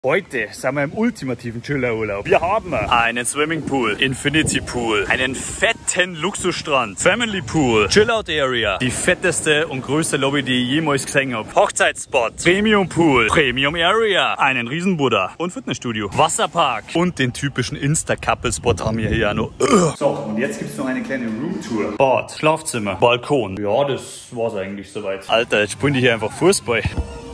Heute sind wir im ultimativen Chillerurlaub. Wir haben einen Swimmingpool, Infinity Pool, einen fetten Luxusstrand, Family Pool, Chillout Area, die fetteste und größte Lobby, die ich jemals gesehen habe, Hochzeitsspot, Premium Pool, Premium Area, einen Riesenbuddha und Fitnessstudio, Wasserpark und den typischen Insta-Couple-Spot haben wir hier auch noch. So, und jetzt gibt es noch eine kleine Roomtour. Bad, Schlafzimmer, Balkon. Ja, das war's eigentlich soweit. Alter, jetzt spielen die hier einfach Fußball.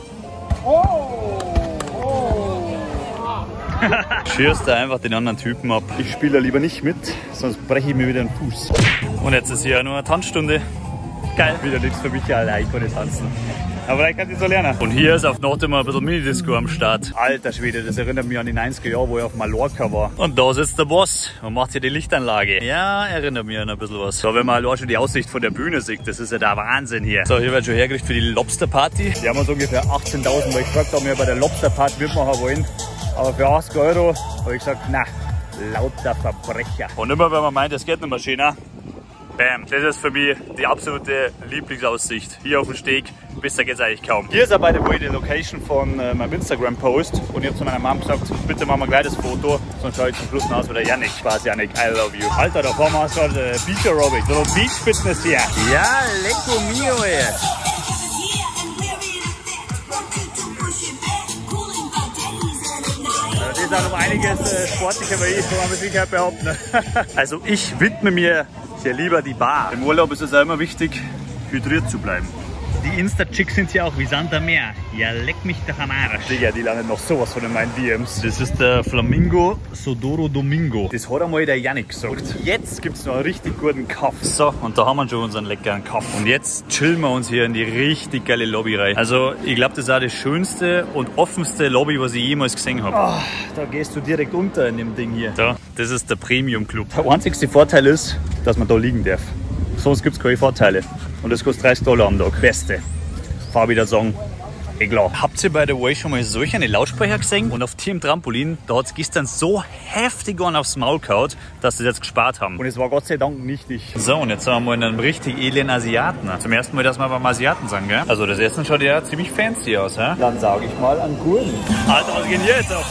Schürst da einfach den anderen Typen ab. Ich spiele da lieber nicht mit, sonst breche ich mir wieder den Fuß. Und jetzt ist hier nur eine Tanzstunde. Geil. Wieder nichts für mich, allein ich kann nicht tanzen. Aber vielleicht kann ich so lernen. Und hier ist auf Nacht immer ein bisschen Minidisco am Start. Alter Schwede, das erinnert mich an die 90er Jahre, wo ich auf Mallorca war. Und da sitzt der Boss und macht hier die Lichtanlage. Ja, erinnert mich an ein bisschen was. So, wenn man halt schon die Aussicht von der Bühne sieht, das ist ja der Wahnsinn hier. So, hier wird schon hergerichtet für die Lobster-Party. Die haben uns ungefähr 18.000, weil ich gefragt habe, ob wir bei der Lobster-Party mitmachen wollen. Aber für 80 Euro habe ich gesagt, na, lauter Verbrecher. Und immer wenn man meint, es geht nicht mehr schöner, bam, das ist für mich die absolute Lieblingsaussicht. Hier auf dem Steg, besser geht's eigentlich kaum. Hier ist ja by the way die Location von meinem Instagram-Post. Und ich habe zu meiner Mom gesagt, bitte machen wir gleich das Foto, sonst schaue ich zum Schluss aus wie der Yannick. Spaß Yannick, I love you. Alter, da fahren wir uns gerade Beach Aerobic, so Beach Fitness hier. Ja, lecco mio, ey. Das ist auch noch einiges sportlicher, weil ich kann man mit Sicherheit behaupten. Also ich widme mir hier lieber die Bar. Im Urlaub ist es auch immer wichtig, hydriert zu bleiben. Die Insta-Chicks sind ja auch wie Sand am Meer. Ja, leck mich doch am Arsch. Digga, die landen noch sowas von in meinen DMs. Das ist der Flamingo Sodoro Domingo. Das hat einmal der Yannick gesagt. Und jetzt gibt es noch einen richtig guten Kaff. So, und da haben wir schon unseren leckeren Kaff. Und jetzt chillen wir uns hier in die richtig geile Lobby rein. Also, ich glaube, das ist auch das schönste und offenste Lobby, was ich jemals gesehen habe. Oh, da gehst du direkt unter in dem Ding hier. Da, das ist der Premium Club. Der einzigste Vorteil ist, dass man da liegen darf. Sonst gibt es keine Vorteile. Und das kostet $30 am Tag. Beste. Fahr wieder sagen, klar. Habt ihr by the way schon mal solch eine Lautsprecher gesehen? Und auf Team Trampolin, da hat es gestern so heftig aufs Maul gehauen, dass sie das jetzt gespart haben. Und es war Gott sei Dank nicht ich. So, und jetzt sind wir mal in einem richtig edlen Asiaten. Zum ersten Mal, dass wir beim Asiaten sind, gell? Also das Essen schaut ja ziemlich fancy aus, hä? Dann sage ich mal an Gurken. Alter, was geht denn hier jetzt auf?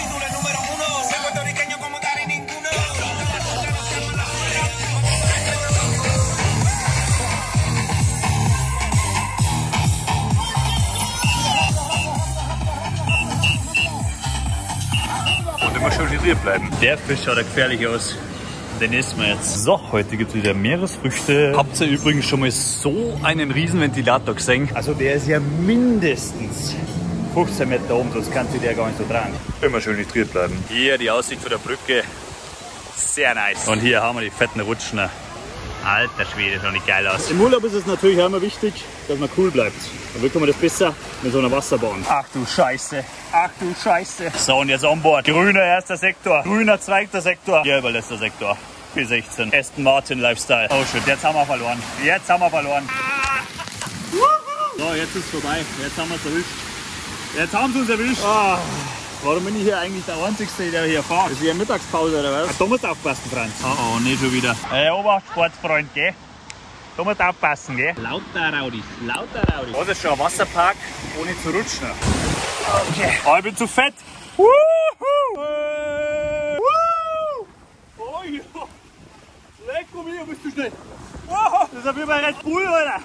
Schön hydriert bleiben. Der Fisch schaut ja gefährlich aus. Den essen wir jetzt. So, heute gibt es wieder Meeresfrüchte. Habt ihr übrigens schon mal so einen riesen Ventilator gesehen? Also der ist ja mindestens 15 Meter oben, sonst kannst du der gar nicht so tragen. Immer schön hydriert bleiben. Hier die Aussicht von der Brücke. Sehr nice. Und hier haben wir die fetten Rutschen. Alter Schwede, schaut nicht geil aus. Im Urlaub ist es natürlich auch immer wichtig, dass man cool bleibt. Dann bekommt man das besser mit so einer Wasserbahn. Ach du Scheiße, ach du Scheiße. So, und jetzt an Bord. Grüner erster Sektor, grüner zweiter Sektor, gelber letzter Sektor. B16. Aston Martin Lifestyle. Oh shit, jetzt haben wir verloren. Jetzt haben wir verloren. So, jetzt ist es vorbei. Jetzt haben wir es erwischt. Jetzt haben sie uns erwischt. Oh. Warum bin ich hier eigentlich der Einzige, der hier fährt? Ist hier eine Mittagspause oder was? Ach, da musst du aufpassen, Franz. Oh, nicht schon wieder. Obacht, Sportsfreund, gell? Da musst du aufpassen, gell? Lauter Raudis, lauter Raudis. Das ist schon ein Wasserpark, ohne zu rutschen. Okay. Oh, ich bin zu fett. Oh ja. Lecko mio, bist du schnell. Wow, das ist ja wie bei Red Bull, Alter.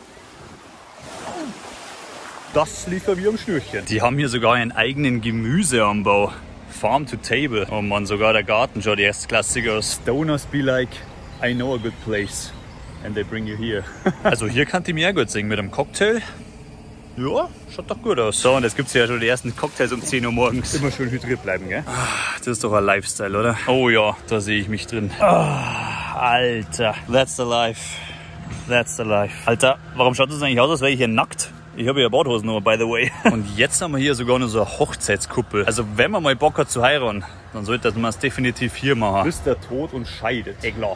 Das liefert wie am Schnürchen. Die haben hier sogar einen eigenen Gemüseanbau. Farm to Table. Oh man, sogar der Garten schaut erstklassig aus. Stoners be like, I know a good place. And they bring you here. Also hier kann ich mir gut singen mit einem Cocktail. Ja, schaut doch gut aus. So, und jetzt gibt es ja schon die ersten Cocktails um 10 Uhr morgens. Immer schön hydriert bleiben, gell? Das ist doch ein Lifestyle, oder? Oh ja, da sehe ich mich drin. Alter, that's the life. That's the life. Alter, warum schaut das eigentlich aus, als wäre ich hier nackt? Ich habe ja Badhosen nur, by the way. Und jetzt haben wir hier sogar noch so eine Hochzeitskuppel. Also wenn man mal Bock hat zu heiraten, dann sollte man es definitiv hier machen. Bis der Tod uns scheidet. Klar.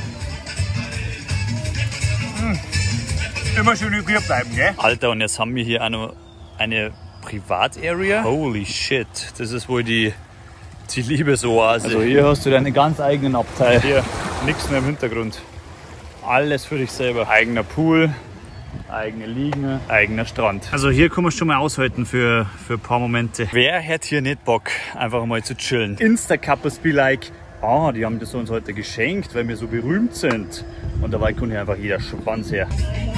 Immer schön hydriert bleiben, gell? Alter, und jetzt haben wir hier auch noch eine Privatarea. Holy shit, das ist wohl die Liebesoase. Also hier hast du deinen ganz eigenen Abteil. Hier, nichts mehr im Hintergrund. Alles für dich selber. Eigener Pool. eigene Liegen, eigener Strand. Also hier kann man schon mal aushalten für ein paar Momente. Wer hätte hier nicht Bock, einfach mal zu chillen? Insta-Couples be like, ah, die haben das uns heute geschenkt, weil wir so berühmt sind. Und dabei kommt hier einfach jeder Schwanz her.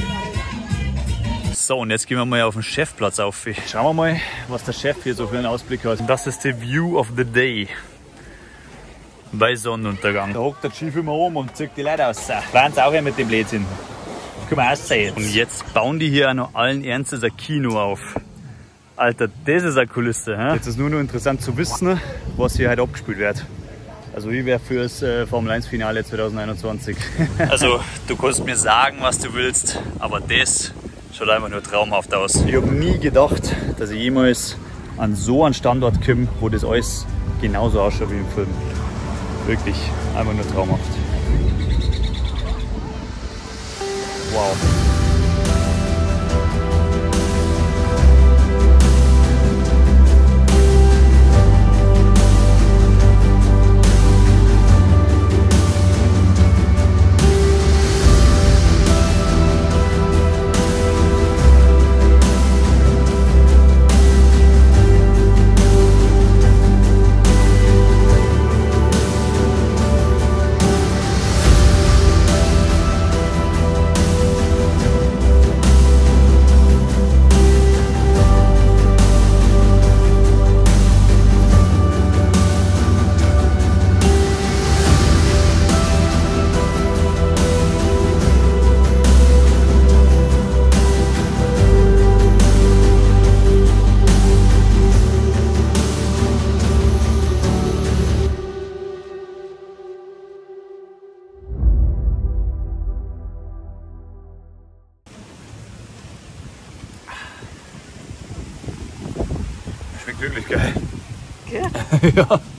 So, und jetzt gehen wir mal auf den Chefplatz auf. Schauen wir mal, was der Chef hier so für einen Ausblick hat. Und das ist die View of the Day. Bei Sonnenuntergang. Da hockt der Chief immer oben und zieht die Leute aus. Fahren sie auch hier mit dem Blödsinn. Können wir aussehen. Und jetzt bauen die hier auch noch allen Ernstes ein Kino auf. Alter, das ist eine Kulisse. He? Jetzt ist nur noch interessant zu wissen, was hier heute abgespielt wird. Also ich wäre fürs Formel 1 Finale 2021. Also du kannst mir sagen, was du willst, aber das schaut einfach nur traumhaft aus. Ich habe nie gedacht, dass ich jemals an so einen Standort komme, wo das alles genauso ausschaut wie im Film. Wirklich, einfach nur traumhaft. Wow. Schmeckt wirklich geil. Okay. Ja.